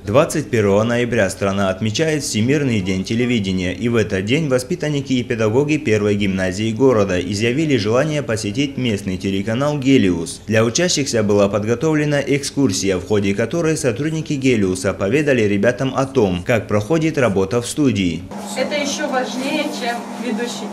21 ноября страна отмечает Всемирный день телевидения, и в этот день воспитанники и педагоги первой гимназии города изъявили желание посетить местный телеканал «Гелиус». Для учащихся была подготовлена экскурсия, в ходе которой сотрудники «Гелиуса» поведали ребятам о том, как проходит работа в студии. Это еще важнее, чем ведущий.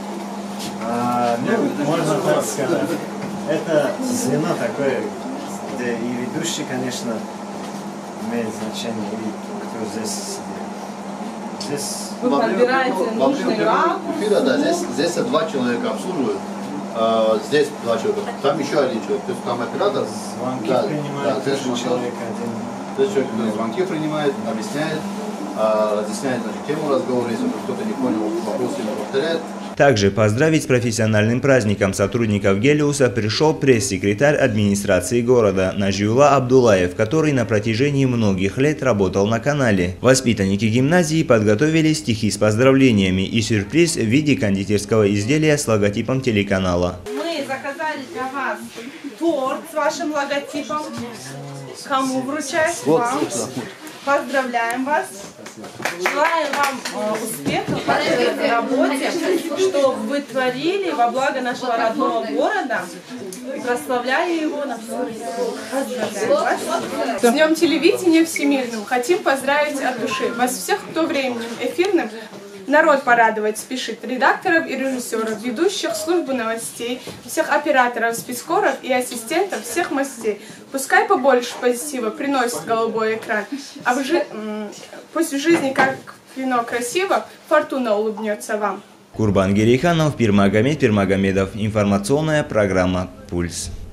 Можно так сказать. Это звено такое, где и ведущий, конечно, имеет значение, и кто здесь сидит. Здесь вы подбираете нужный ракурс. Да, здесь два человека обслуживают, здесь два человека, там еще один человек. То есть там оператор. Звонки принимает, здесь человек один. Здесь человек звонки принимает, объясняет, разъясняет тему разговора, если кто-то не понял, вопрос ему повторяет. Также поздравить с профессиональным праздником сотрудников «Гелиуса» пришел пресс-секретарь администрации города Нажиулла Абдулаев, который на протяжении многих лет работал на канале. Воспитанники гимназии подготовили стихи с поздравлениями и сюрприз в виде кондитерского изделия с логотипом телеканала. Мы заказали для вас торт с вашим логотипом. Кому вручать? Вам. Поздравляем вас. Желаем вам успехов в вашей работе, что вы творили во благо нашего родного города, и прославляя его на всю жизнь. Поздравляем вас. С Днем телевидения всемирным хотим поздравить от души вас всех, кто временем эфирным народ порадовать спешит, редакторов и режиссеров, ведущих службы новостей, всех операторов, спецкоров и ассистентов всех мастей. Пускай побольше позитива приносит голубой экран, а пусть в жизни, как вино красиво, фортуна улыбнется вам. Курбан Герейханов, Пирмагомед Пирмагомедов. Информационная программа «Пульс».